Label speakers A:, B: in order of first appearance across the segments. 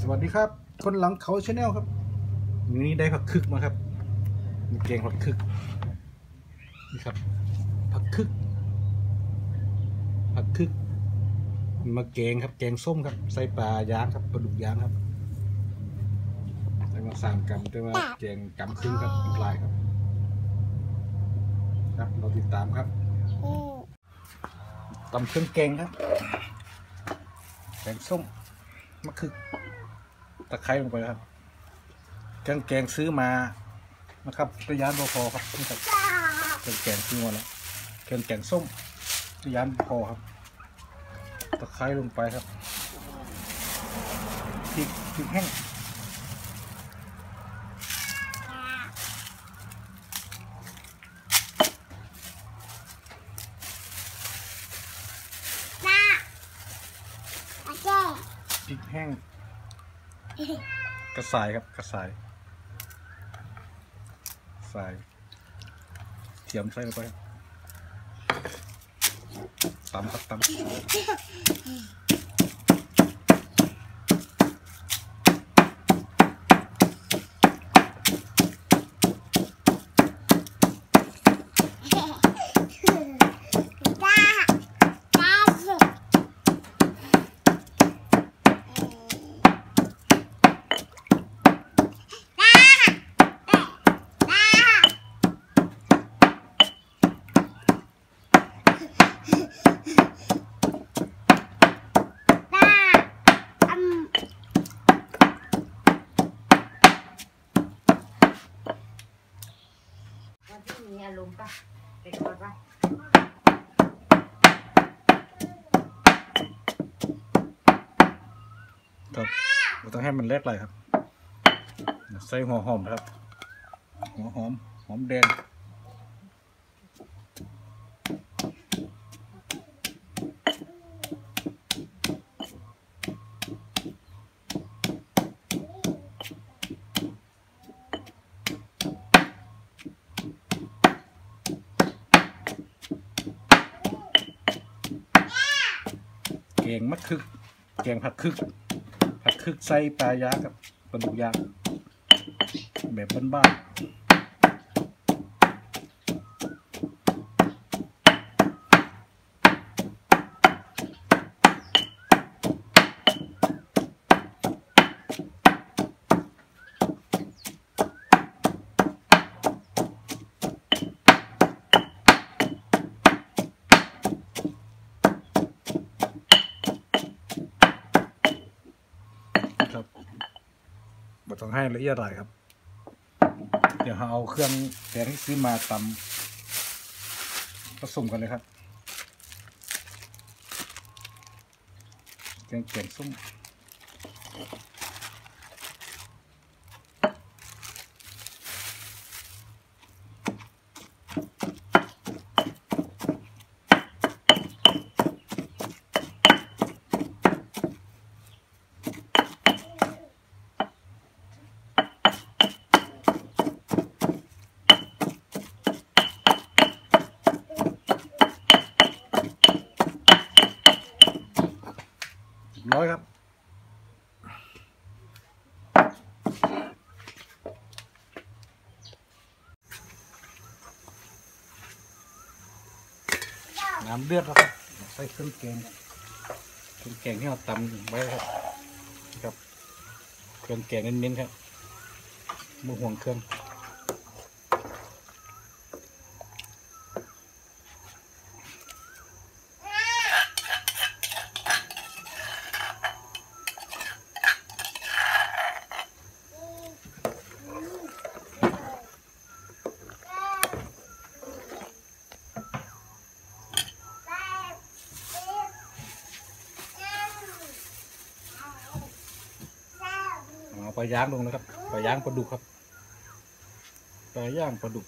A: วัสดีครับคนหลังเขาชาแนลครับวันนี้ได้ผักคึกมาครับมีแกงผักคึกนี่ครับผักคึกมาแกงครับแกงส้มครับใส่ปลาย่างครับปลาดุกย่างครับใส่มา3 กรัมแต่ว่าแกงกำครึ่งครับลายครับเราติดตามครับตำเครื่องแกงครับแกงส้มมะคึกตะไคร้ลงไปครับเครื่องแกงซื้อมานะครับระยะพอครับนี่ครับเครื่องแกงซื้อมาแล้วเครื่องแกงส้มระยะพอครับตะไคร้ลงไปครับพริกแห้งพริกแห้งกระสายครับกระสายเทียมใส่ลงไปตำครับตำ
B: มีอารมณ์ป่ะเด็กป่ะ
A: ครับเราต้องให้มันเล็กเลยครับใส่หัวหอมครับหัวหอมแดงแกงมะคึกแกงผักคึกใส่ปลาย่างกับปลาดุกย่างแบบบ้านๆครับไม่ต้องให้ละเอียดอะไรครับเดี๋ยวเราเอาเครื่องแกงที่ซื้อมาตำผสมกันเลยครับแกงส้มร้อยครับน้ำเลือดแล้วครับใส่เครื่องแกงที่เราตำไว้ครับเครื่องแกงเน้นๆครับไม่ห่วงเครื่องเอาปลาย่างลงนะครับปลาย่างปลาดุกครับปลาย่างปลาดุก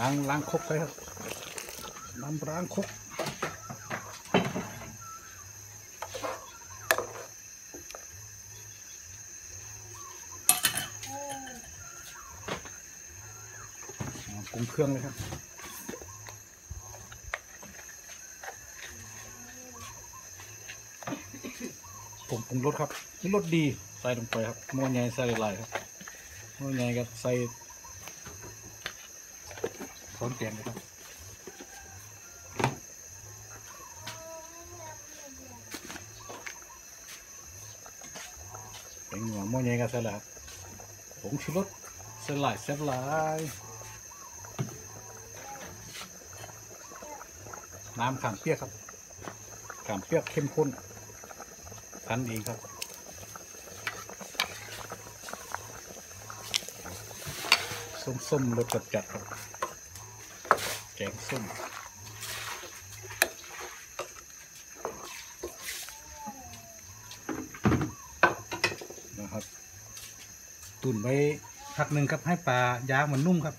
A: ล้างครกเลยครับน้ำล้างครกปรุงเครื่องเลยครับผมปรุงรสครับนี่รสดีใส่ลงไปครับหม้อใหญ่ใส่หลายๆครับหม้อใหญ่ก็ใส่ช้อนแกงนะครับแกงหม้อใหญ่ก็ใส่แล้วครับผงชูรสใส่หลายน้ำขามเปียกครับขามเปียกเข้มข้นคั้นเองครับส้มรสจัดครับแกงส้มนะครับตุ๋นไว้พักหนึ่งครับให้ปลาย่างมันนุ่มครับ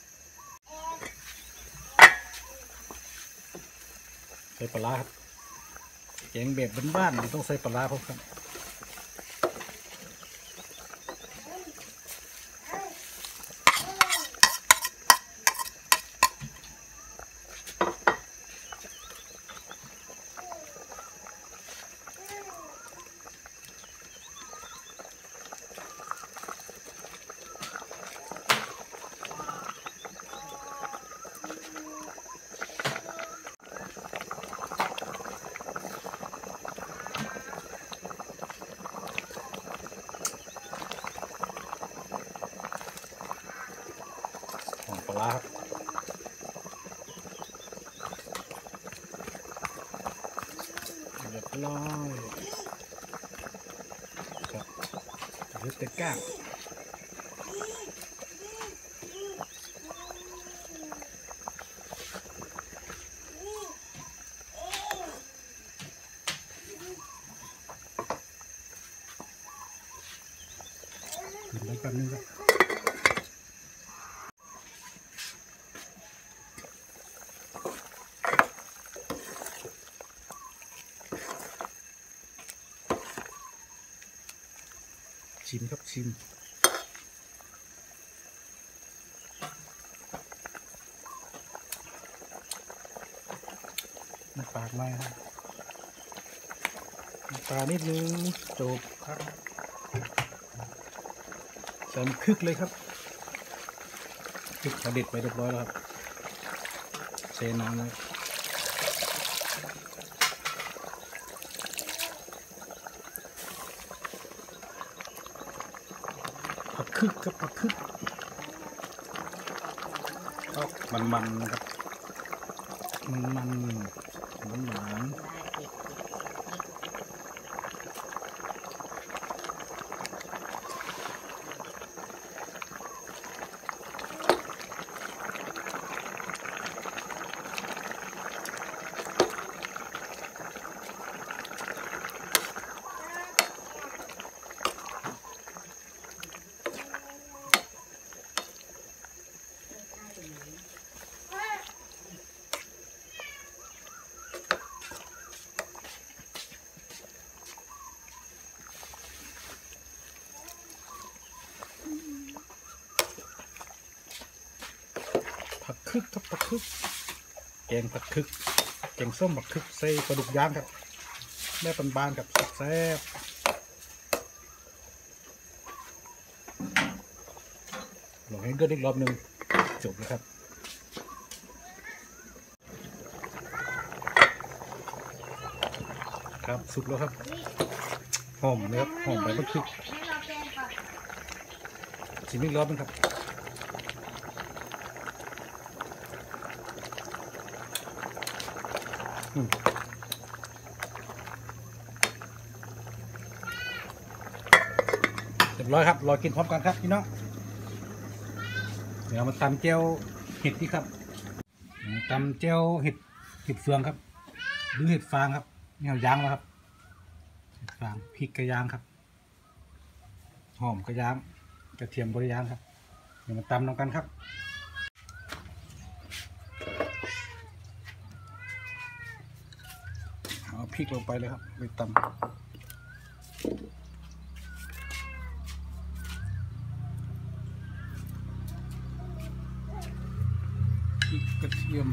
A: ใส่ปลาร้าครับแกงแบบบ้านๆต้องใส่ปลาร้าครับปลาร้าครับเรียบร้อยครับเลือดแต่ก้างขึ้นไปแป๊บนึงครับชิมครับชิมน้ำปลาไหมครับน้ำปลานิดนึงจบครับใส่คึกเลยครับคึกเด็ดไปเรียบร้อยแล้วครับเทน้ำเลยผักคึกครับผักคึกก็มันนะครับมันหวานผักคึกครับผักคึกแกงผักคึกแกงส้มผักคึกใส่ปลาดุกย่างครับแม่บานๆกับแซ่บลองให้เกิดอีกรอบหนึ่งจบเลยครับครับสุกแล้วครับหอมเลยครับหอมใบมะกรูดชิมอีกรอบนึงครับเรียบร้อยครับรอกินพร้อมกันครับพี่น้องเดี๋ยวมาตำเจียวเห็ดดีครับตำเจียวเห็ดเฟืองครับหรือเห็ดฟางครับนี่เอาย่างแล้วครับเห็ดฟางพริกกระย่างครับหอมกระย่างกระเทียมบริย่างครับเดี๋ยวมาตำน้ำกันครับพริกลงไปเลยครับไปตำพริกกระเทียม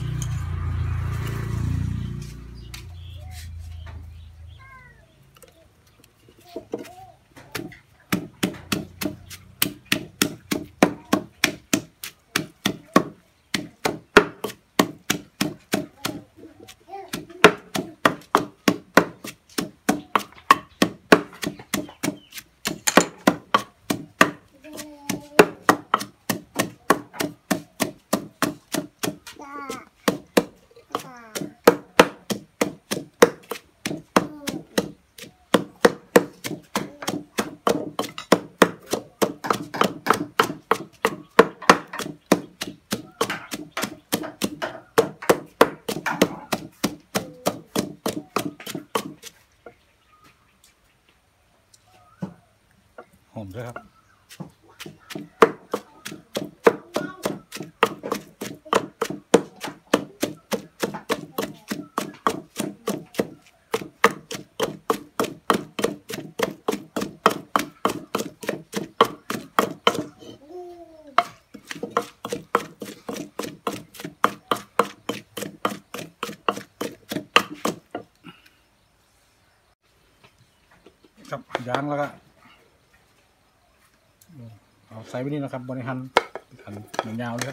A: หอมด้วยครับครับย่างแล้วก็เอาใส่ไว้นี่นะครับบริหารหั่นยาวเลยครับ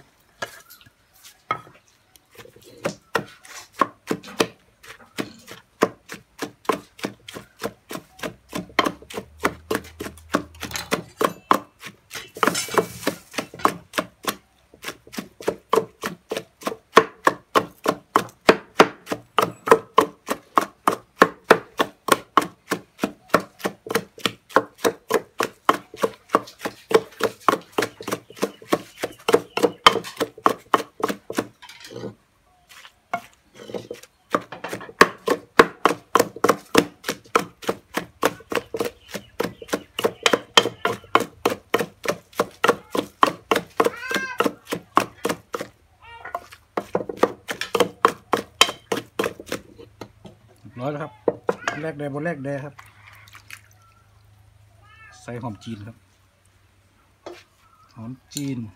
A: ร้อยแล้วครับแรกแดงบนแรกแดงครับใส่หอมจีนครับหอมจีน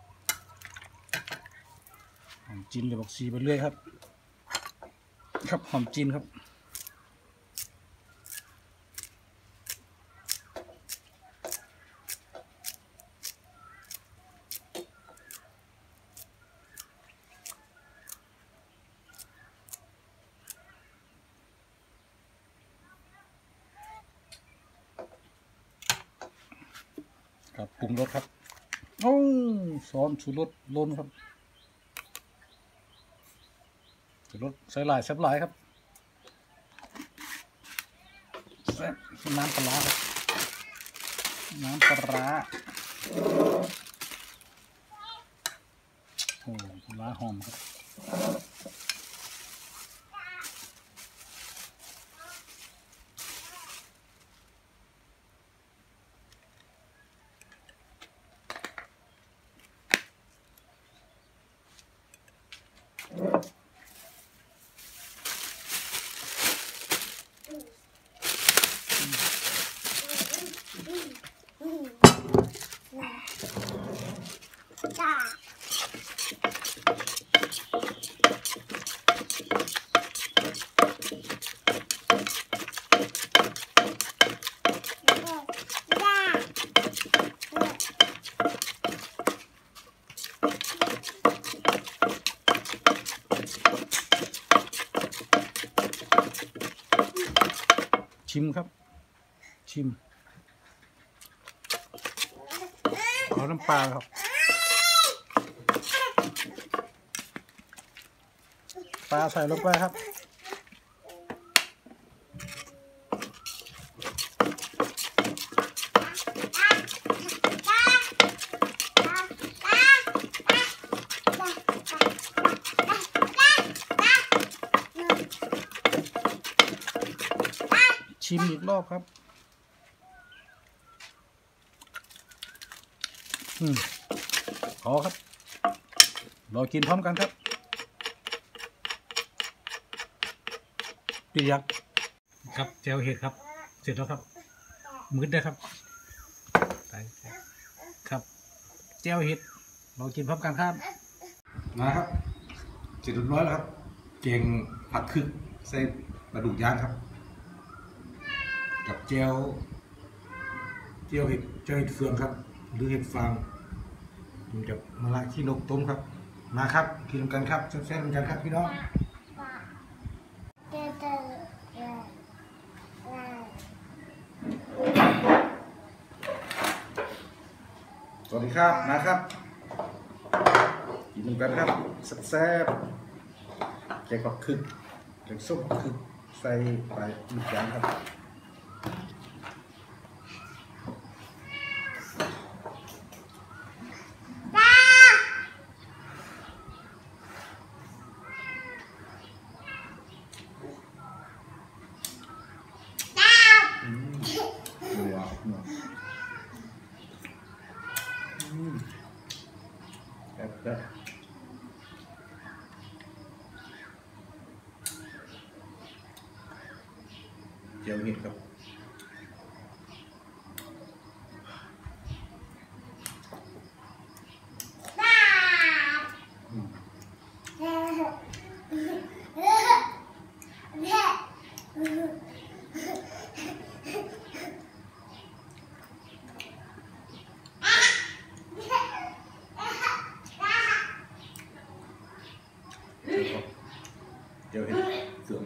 A: เลยบอกซีไปเรื่อยครับครับหอมจีนครับครับปรุงรสครับโอ้ซอสชูรสล้นครับชูรสใส่หลายแซ่บหลายครับแซ่บน้ำปลาครับน้ำปลาโอ้ปลาหอมครับชิมครับชิมเอาน้ำปลาครับปลาใส่ลงไปครับชิมอีกรอบครับพอครับรอกินพร้อมกันครับพี่ยักษ์ครับแจวเห็ดครับ เสร็จแล้วครับมืดได้ครับครับแจวเห็ดเรากินพร้อมกันครับนะครับเสร็จเรียบร้อยแล้วครับแกงผักคึกใส่ปลาดุกย่างครับกับแจวเห็ดเฟืองครับหรือเห็ดฟางมันจะมะระขี้นกต้มครับมาครับกินกันครับแซ่บๆกันครับพี่น้องสวัสดีครับนะครับกินกันครับแซ่บๆแกงผักคึกแกงส้มผักคึกใส่ปลาดุกย่างครับแบบเจียวเห็ดครับเจียวเห็ดเฟือง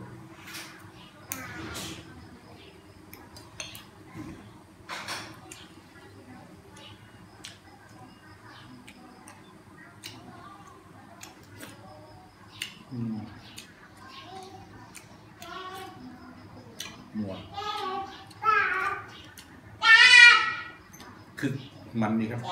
A: หนัวคือมันดีครับ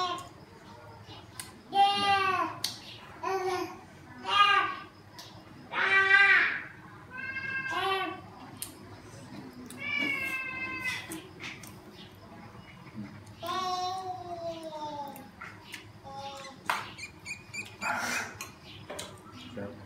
A: ครับ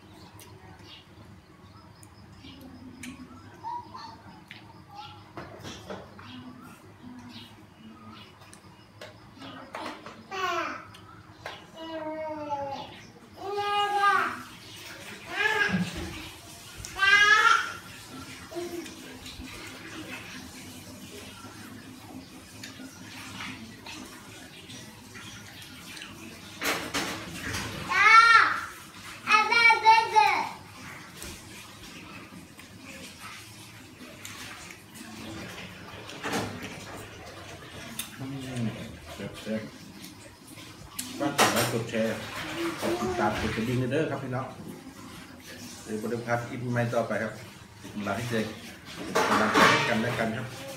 A: เซ็บฝากกดไลค์กดแชร์กดติดตามกดกระดิ่งเด้อครับพี่น้องเดี๋ยวบริพัตรอินไม่ต่อไปครับเวลาที่เจอกำลังใจกันและกันครับ